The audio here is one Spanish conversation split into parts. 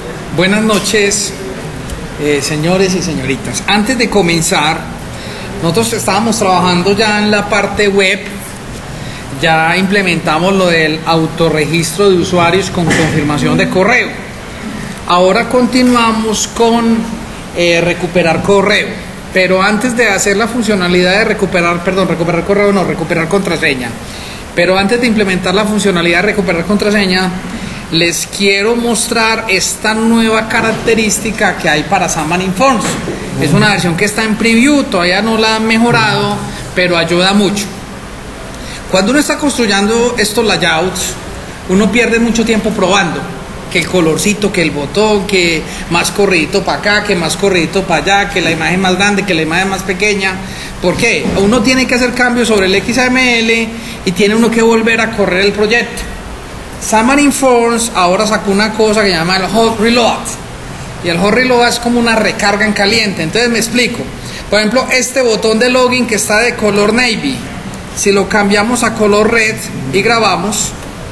Buenas noches, señores y señoritas. Antes de comenzar, nosotros estábamos trabajando ya en la parte web. Ya implementamos lo del autorregistro de usuarios con confirmación de correo. Ahora continuamos con recuperar correo. Pero antes de hacer la funcionalidad de recuperar contraseña. Pero antes de implementar la funcionalidad de recuperar contraseña, les quiero mostrar esta nueva característica que hay para Xamarin Forms. Es una versión que está en preview, todavía no la han mejorado, pero ayuda mucho. Cuando uno está construyendo estos layouts, uno pierde mucho tiempo probando, que el colorcito, que el botón, que más corridito para acá, que más corridito para allá, que la imagen más grande, que la imagen más pequeña. ¿Por qué? Uno tiene que hacer cambios sobre el XML y tiene uno que volver a correr el proyecto. Xamarin Forms ahora sacó una cosa que se llama el Hot Reload, y el Hot Reload es como una recarga en caliente. Entonces me explico. Por ejemplo, este botón de login que está de color navy, si lo cambiamos a color red y grabamos,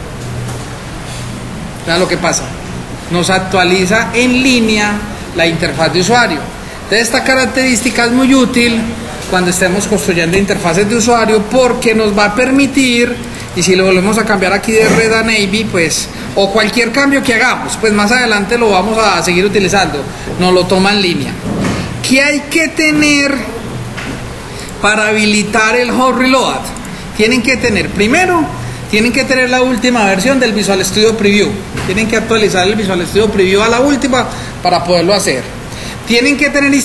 vean lo que pasa, nos actualiza en línea la interfaz de usuario. Entonces esta característica es muy útil cuando estemos construyendo interfaces de usuario, porque nos va a permitir, y si lo volvemos a cambiar aquí de red a navy, pues, o cualquier cambio que hagamos, pues más adelante lo vamos a seguir utilizando, nos lo toma en línea. ¿Qué hay que tener para habilitar el Hot Reload? Tienen que tener la última versión del Visual Studio Preview. Tienen que actualizar el Visual Studio Preview a la última para poderlo hacer. Tienen que tener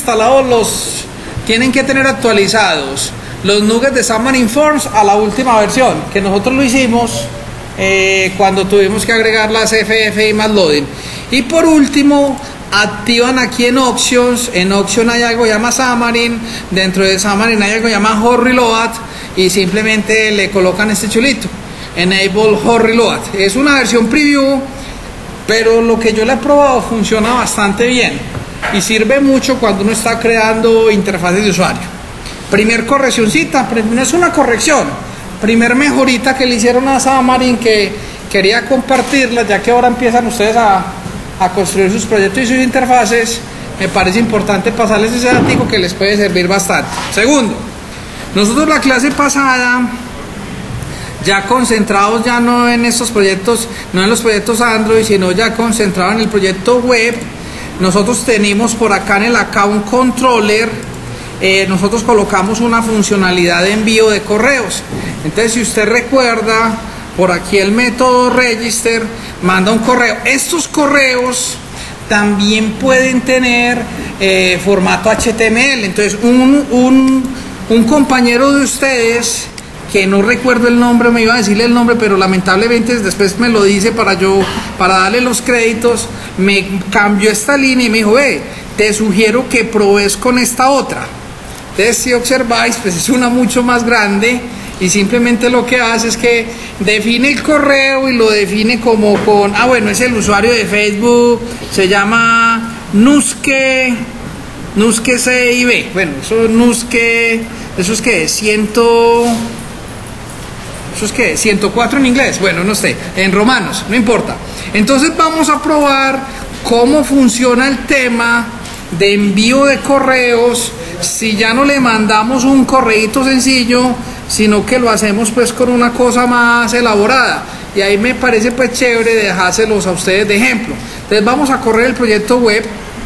actualizados los nuggets de Xamarin Forms a la última versión, que nosotros lo hicimos cuando tuvimos que agregar las FF y más loading. Y por último, activan aquí en Options. En Options hay algo que llama Xamarin. Dentro de Xamarin hay algo que llama Hot Reload, y simplemente le colocan este chulito, Enable Hot Reload. Es una versión preview, pero lo que yo le he probado funciona bastante bien y sirve mucho cuando uno está creando interfaces de usuario. Primer correccioncita, no es una corrección, primer mejorita que le hicieron a Xamarin, que quería compartirla, ya que ahora empiezan ustedes a construir sus proyectos y sus interfaces. Me parece importante pasarles ese dato que les puede servir bastante. Segundo, nosotros la clase pasada, ya concentrados ya no en estos proyectos, no en los proyectos Android, sino ya concentrados en el proyecto web, nosotros tenemos por acá en el Account Controller, nosotros colocamos una funcionalidad de envío de correos. Entonces, si usted recuerda, por aquí el método register manda un correo. Estos correos también pueden tener formato HTML. Entonces, un compañero de ustedes, que no recuerdo el nombre, me iba a decirle el nombre, pero lamentablemente después me lo dice para darle los créditos, me cambió esta línea y me dijo, te sugiero que probes con esta otra. Entonces, si observáis, pues es una mucho más grande, y simplemente lo que hace es que define el correo y lo define como con, es el usuario de Facebook, se llama Nuske CIB. Bueno, eso es que 104 en inglés, bueno, no sé, en romanos, no importa. Entonces vamos a probar cómo funciona el tema de envío de correos, si ya no le mandamos un correíto sencillo, sino que lo hacemos pues con una cosa más elaborada. Y ahí me parece pues chévere dejárselos a ustedes de ejemplo. Entonces vamos a correr el proyecto web,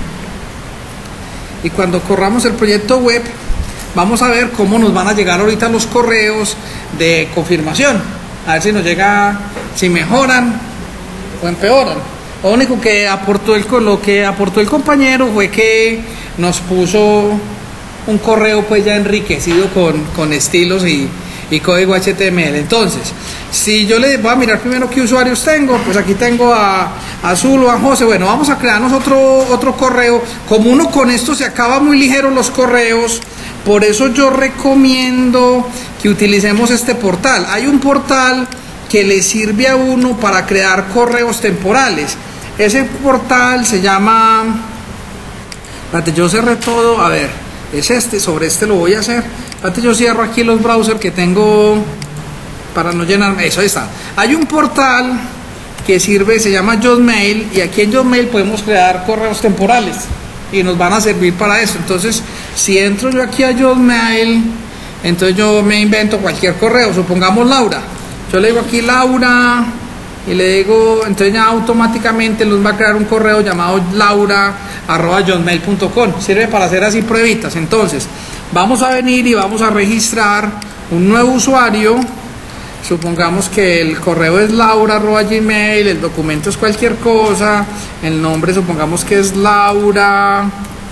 y cuando corramos el proyecto web vamos a ver cómo nos van a llegar ahorita los correos de confirmación, a ver si nos llega, si mejoran o empeoran. Lo único que aportó el compañero fue que nos puso un correo pues ya enriquecido con estilos y código HTML. Entonces, si yo le voy a mirar primero qué usuarios tengo, pues aquí tengo a Azul o a José. Bueno, vamos a crearnos otro correo. Como uno con esto se acaba muy ligero los correos, por eso yo recomiendo que utilicemos este portal. Hay un portal que le sirve a uno para crear correos temporales. Ese portal se llama, espérate, yo cerré todo, a ver, es sobre este lo voy a hacer. Espérate, yo cierro aquí los browsers que tengo para no llenarme. Eso, ahí está. Hay un portal que sirve, se llama Jotmail, y aquí en Jotmail podemos crear correos temporales y nos van a servir para eso. Entonces, si entro yo aquí a Jotmail, entonces yo me invento cualquier correo, supongamos Laura, yo le digo aquí Laura y le digo, entonces ya automáticamente nos va a crear un correo llamado laura@jotmail.com. Sirve para hacer así pruebitas. Entonces vamos a venir y vamos a registrar un nuevo usuario. Supongamos que el correo es laura@gmail, el documento es cualquier cosa, el nombre supongamos que es Laura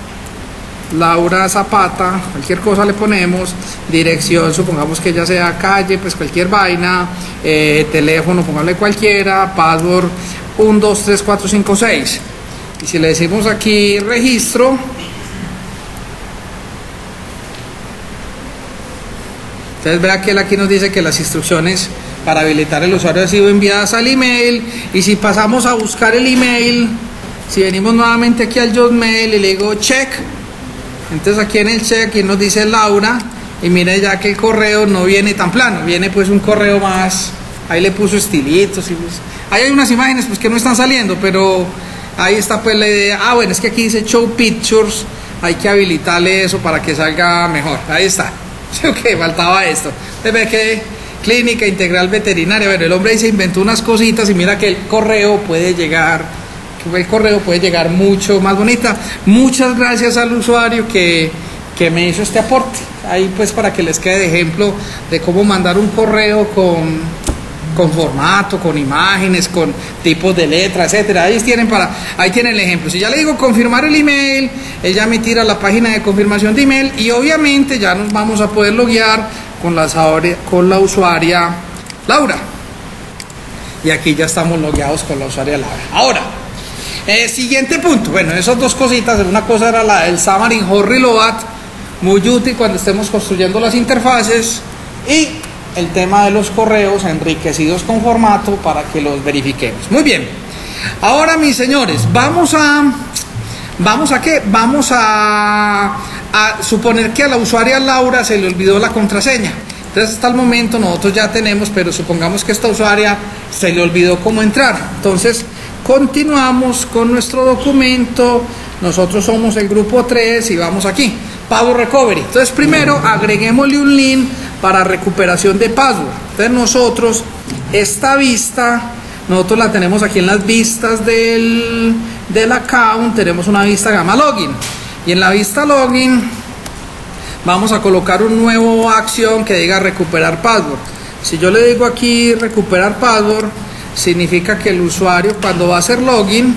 Zapata, cualquier cosa le ponemos, dirección supongamos que ya sea calle, pues cualquier vaina, teléfono pongámosle cualquiera, password 123456, y si le decimos aquí registro, entonces vea que él aquí nos dice que las instrucciones para habilitar el usuario han sido enviadas al email, y si pasamos a buscar el email, si venimos nuevamente aquí al Jotmail y le digo check, entonces aquí en el check aquí nos dice Laura, y mire ya que el correo no viene tan plano, viene pues un correo más, ahí le puso estilitos, y pues, ahí hay unas imágenes pues que no están saliendo, pero ahí está pues la idea. Bueno, es que aquí dice show pictures, hay que habilitarle eso para que salga mejor, ahí está. Sí, ok, faltaba esto. Usted ve que clínica integral veterinaria, bueno, el hombre ahí se inventó unas cositas, y mira que el correo puede llegar mucho más bonita. Muchas gracias al usuario que me hizo este aporte ahí, pues para que les quede de ejemplo de cómo mandar un correo con formato, con imágenes, con tipos de letra, etcétera. Ahí tienen el ejemplo. Si ya le digo confirmar el email, ella me tira a la página de confirmación de email, y obviamente ya nos vamos a poder loguear con la usuaria Laura. Y aquí ya estamos logueados con la usuaria Laura. Ahora, siguiente punto. Bueno, esas dos cositas, una cosa era la del Xamarin Hot Reload, muy útil cuando estemos construyendo las interfaces, y el tema de los correos enriquecidos con formato para que los verifiquemos. Muy bien. Ahora, mis señores, vamos a suponer que a la usuaria Laura se le olvidó la contraseña. Entonces, hasta el momento nosotros ya tenemos, pero supongamos que esta usuaria se le olvidó cómo entrar. Entonces, continuamos con nuestro documento. Nosotros somos el grupo 3 y vamos aquí, Password Recovery. Entonces, primero agreguémosle un link para recuperación de password. Entonces, nosotros esta vista, nosotros la tenemos aquí en las vistas del account. Tenemos una vista Gamma Login, y en la vista Login vamos a colocar un nuevo acción que diga recuperar password. Si yo le digo aquí recuperar password, significa que el usuario, cuando va a hacer login,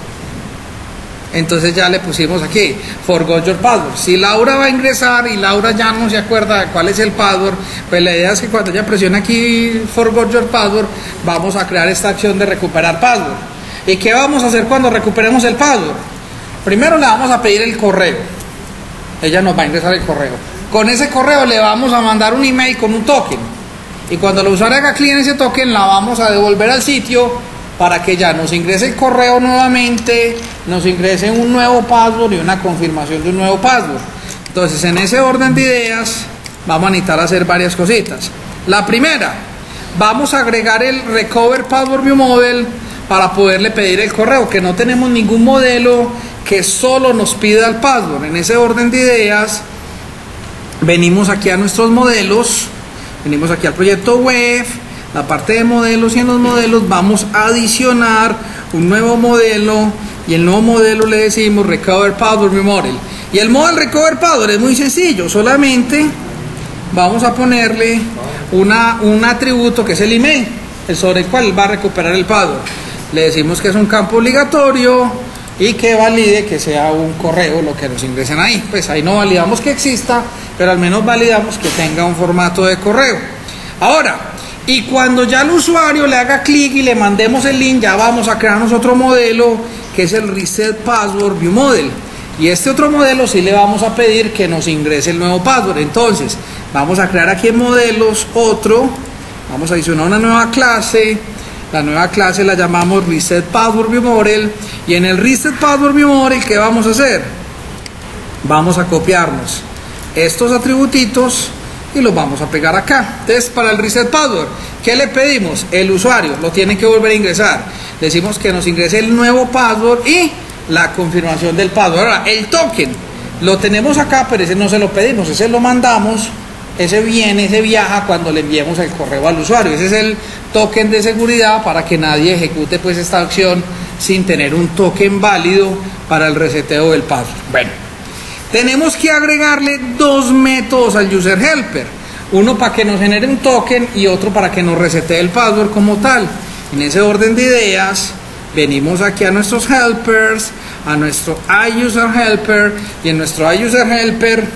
entonces ya le pusimos aquí forgot your password. Si Laura va a ingresar y Laura ya no se acuerda de cuál es el password, pues la idea es que cuando ella presione aquí forgot your password, vamos a crear esta acción de recuperar password. ¿Y qué vamos a hacer cuando recuperemos el password? Primero le vamos a pedir el correo. Ella nos va a ingresar el correo. Con ese correo le vamos a mandar un email con un token, y cuando la usuaria haga clic en ese token, la vamos a devolver al sitio para que ya nos ingrese el correo nuevamente, nos ingrese un nuevo password y una confirmación de un nuevo password. Entonces, en ese orden de ideas, vamos a necesitar hacer varias cositas. La primera, vamos a agregar el Recover Password View Model para poderle pedir el correo, que no tenemos ningún modelo que solo nos pida el password. En ese orden de ideas, venimos aquí a nuestros modelos, venimos aquí al proyecto web, la parte de modelos, y en los modelos vamos a adicionar un nuevo modelo, y el nuevo modelo le decimos Recover Password View Model. Y el model Recover Password es muy sencillo, solamente vamos a ponerle un atributo que es el email, el sobre el cual va a recuperar el password. Le decimos que es un campo obligatorio y que valide que sea un correo lo que nos ingresen ahí. Pues ahí no validamos que exista, pero al menos validamos que tenga un formato de correo. Ahora, y cuando ya el usuario le haga clic y le mandemos el link, ya vamos a crearnos otro modelo que es el Reset Password View Model. Y este otro modelo sí le vamos a pedir que nos ingrese el nuevo password. Entonces, vamos a crear aquí en modelos otro, vamos a adicionar una nueva clase. La nueva clase la llamamos Reset Password View Model, y en el Reset Password View Model, ¿qué vamos a hacer? Vamos a copiarnos estos atributitos y los vamos a pegar acá. Entonces, para el Reset Password, ¿qué le pedimos? El usuario lo tiene que volver a ingresar. le decimos que nos ingrese el nuevo password y la confirmación del password. Ahora, el token lo tenemos acá, pero ese no se lo pedimos, ese lo mandamos, ese viene, ese viaja cuando le enviemos el correo al usuario. Ese es el token de seguridad para que nadie ejecute pues esta acción sin tener un token válido para el reseteo del password. Bueno, tenemos que agregarle dos métodos al user helper, uno para que nos genere un token y otro para que nos resetee el password como tal. En ese orden de ideas, venimos aquí a nuestros helpers, a nuestro iUserHelper, y en nuestro iUserHelper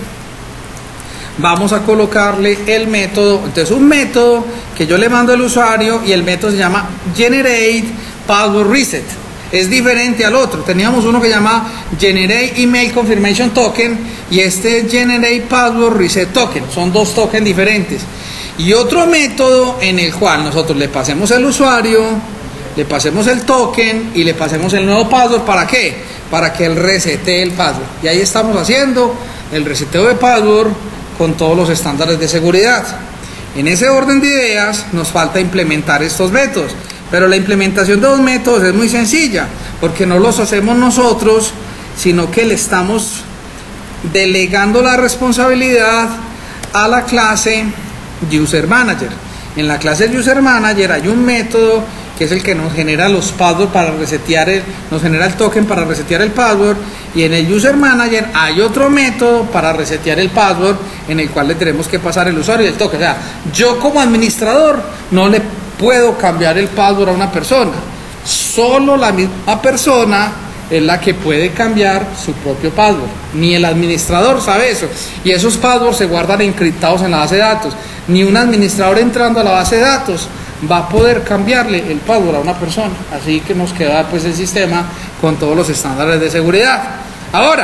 vamos a colocarle el método. Entonces, un método que yo le mando al usuario, y el método se llama Generate Password Reset. Es diferente al otro. Teníamos uno que se llama Generate Email Confirmation Token, y este es Generate Password Reset Token. Son dos tokens diferentes. Y otro método en el cual nosotros le pasemos el usuario, le pasemos el token y le pasemos el nuevo password. ¿Para qué? Para que él resete el password. Y ahí estamos haciendo el reseteo de password con todos los estándares de seguridad. En ese orden de ideas nos falta implementar estos métodos, pero la implementación de los métodos es muy sencilla, porque no los hacemos nosotros, sino que le estamos delegando la responsabilidad a la clase User Manager. En la clase User Manager hay un método que es el que nos genera los passwords para resetear nos genera el token para resetear el password, y en el User Manager hay otro método para resetear el password en el cual le tenemos que pasar el usuario y el token. O sea, yo como administrador no le puedo cambiar el password a una persona, solo la misma persona es la que puede cambiar su propio password. Ni el administrador sabe eso, y esos passwords se guardan encriptados en la base de datos. Ni un administrador entrando a la base de datos va a poder cambiarle el password a una persona. Así que nos queda pues el sistema con todos los estándares de seguridad. Ahora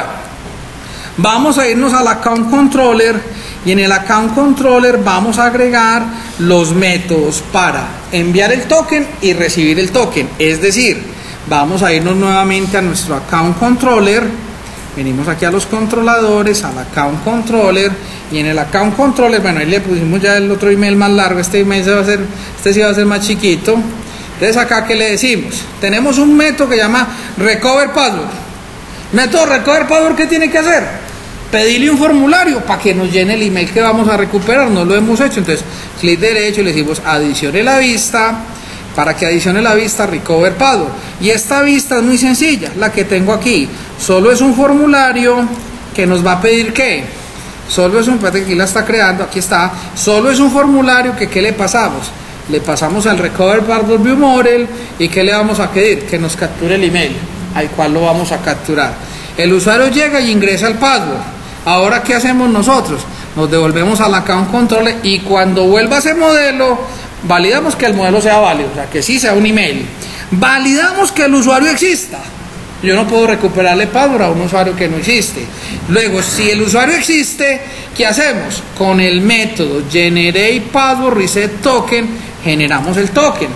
vamos a irnos al Account Controller, y en el Account Controller vamos a agregar los métodos para enviar el token y recibir el token. Es decir, vamos a irnos nuevamente a nuestro Account Controller, venimos aquí a los controladores, al Account Controller, y en el Account Controller, bueno, ahí le pusimos ya el otro email más largo, este email sí va a ser más chiquito. Entonces acá, ¿qué le decimos? Tenemos un método que se llama Recover Password. Método Recover Password, ¿qué tiene que hacer? Pedirle un formulario para que nos llene el email que vamos a recuperar. No lo hemos hecho, entonces clic derecho y le decimos adicione la vista. Para que adicione la vista Recover Password, y esta vista es muy sencilla, la que tengo aquí. Solo es un formulario que nos va a pedir ¿qué? Solo es un, aquí la está creando, aquí está. Solo es un formulario que ¿qué le pasamos? Le pasamos al Recover Password View Model, y ¿qué le vamos a pedir? Que nos capture el email al cual lo vamos a capturar. El usuario llega y ingresa el password. Ahora, ¿qué hacemos nosotros? Nos devolvemos al Account Controller, y cuando vuelva ese modelo, validamos que el modelo sea válido, o sea, que sí sea un email. Validamos que el usuario exista. Yo no puedo recuperarle password a un usuario que no existe. Luego, si el usuario existe, ¿qué hacemos? Con el método Generate Password Reset Token, generamos el token.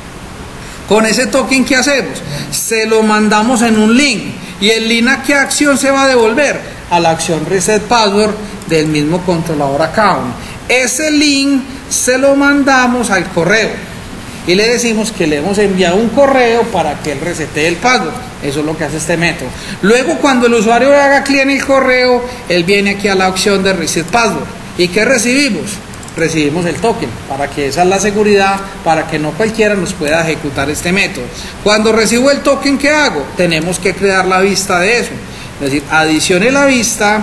Con ese token, ¿qué hacemos? Se lo mandamos en un link, y el link ¿a qué acción se va a devolver? A la acción Reset Password del mismo controlador account. Ese link se lo mandamos al correo y le decimos que le hemos enviado un correo para que él resete el password. Eso es lo que hace este método. Luego, cuando el usuario haga clic en el correo, él viene aquí a la opción de Reset Password. ¿Y qué recibimos? Recibimos el token, para que esa es la seguridad, para que no cualquiera nos pueda ejecutar este método. Cuando recibo el token, ¿qué hago? Tenemos que crear la vista de eso. Es decir, adicione la vista,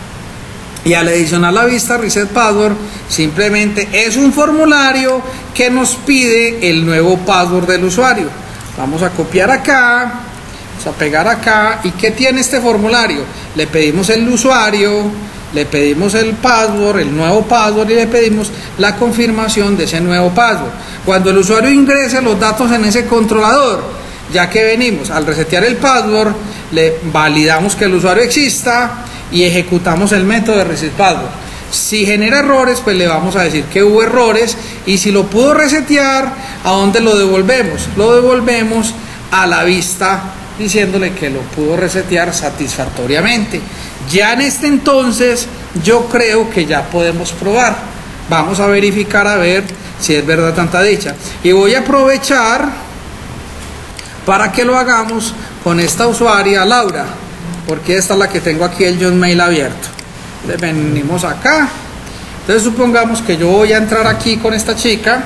y al adicionar la vista Reset Password, simplemente es un formulario que nos pide el nuevo password del usuario. Vamos a copiar acá, vamos a pegar acá, y ¿qué tiene este formulario? Le pedimos el usuario, le pedimos el password, el nuevo password, y le pedimos la confirmación de ese nuevo password. Cuando el usuario ingrese los datos en ese controlador, ya que venimos al resetear el password, le validamos que el usuario exista y ejecutamos el método de Reset Password. Si genera errores, pues le vamos a decir que hubo errores, y si lo pudo resetear, ¿a dónde lo devolvemos? Lo devolvemos a la vista, diciéndole que lo pudo resetear satisfactoriamente. Ya en este entonces, yo creo que ya podemos probar. Vamos a verificar a ver si es verdad tanta dicha. Y voy a aprovechar para que lo hagamos con esta usuaria Laura, porque esta es la que tengo aquí el Gmail abierto. Entonces venimos acá. Entonces supongamos que yo voy a entrar aquí con esta chica.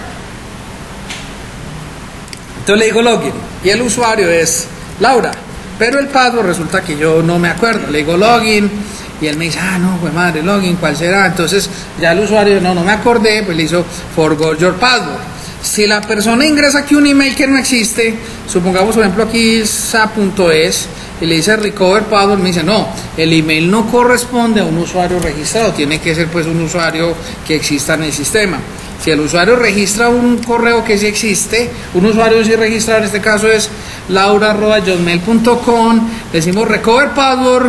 Entonces le digo login y el usuario es Laura, pero el password resulta que yo no me acuerdo. Le digo login y él me dice, no, pues madre, login, ¿cuál será? Entonces ya el usuario, no me acordé, pues le hizo forgot your password. Si la persona ingresa aquí un email que no existe, supongamos por ejemplo aquí sa.es y le dice recover password, me dice no, el email no corresponde a un usuario registrado, tiene que ser pues un usuario que exista en el sistema. Si el usuario registra un correo que sí existe, un usuario sí registrado, en este caso es laura@gmail.com, decimos recover password,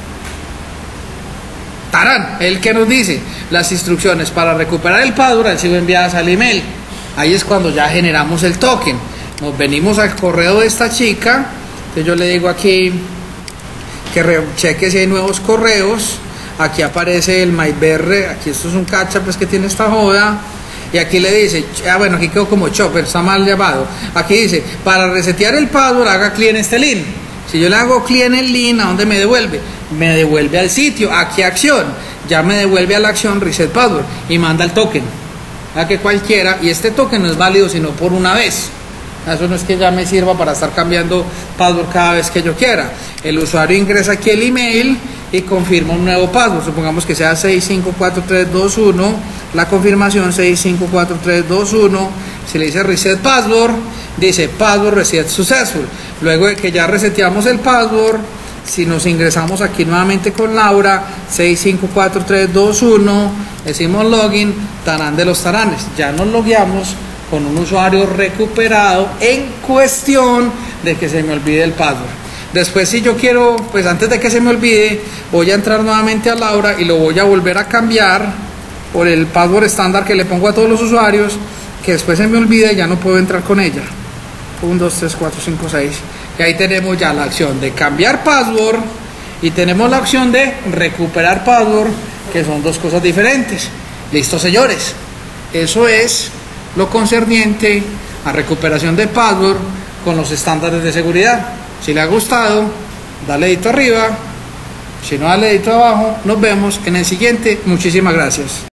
tarán, el que nos dice las instrucciones para recuperar el password han sido enviadas al email. Ahí es cuando ya generamos el token. Nos venimos al correo de esta chica. Entonces yo le digo aquí que cheque si hay nuevos correos. Aquí aparece el MyBR. Aquí esto es un cacha pues que tiene esta joda. Y aquí le dice, bueno, aquí quedó como chopper, está mal llamado. Aquí dice, para resetear el password haga clic en este link. Si yo le hago clic en el link, ¿a dónde me devuelve? Me devuelve al sitio, aquí acción. Ya me devuelve a la acción reset password y manda el token. A que cualquiera, y este token no es válido sino por una vez. Eso no es que ya me sirva para estar cambiando password cada vez que yo quiera. El usuario ingresa aquí el email y confirma un nuevo password. Supongamos que sea 654321, la confirmación 654321. Si le dice reset password, dice password reset successful. Luego de que ya reseteamos el password, si nos ingresamos aquí nuevamente con Laura, 654321, decimos login, tarán de los taranes, ya nos logueamos con un usuario recuperado en cuestión de que se me olvide el password. Después, si yo quiero, pues antes de que se me olvide, voy a entrar nuevamente a Laura y lo voy a volver a cambiar por el password estándar que le pongo a todos los usuarios, que después se me olvide y ya no puedo entrar con ella. 1, 2, 3, 4, 5, 6. Y ahí tenemos ya la opción de cambiar password y tenemos la opción de recuperar password, que son dos cosas diferentes. Listo, señores. Eso es lo concerniente a recuperación de password con los estándares de seguridad. Si le ha gustado, dale dedito arriba. Si no, dale dedito abajo. Nos vemos en el siguiente. Muchísimas gracias.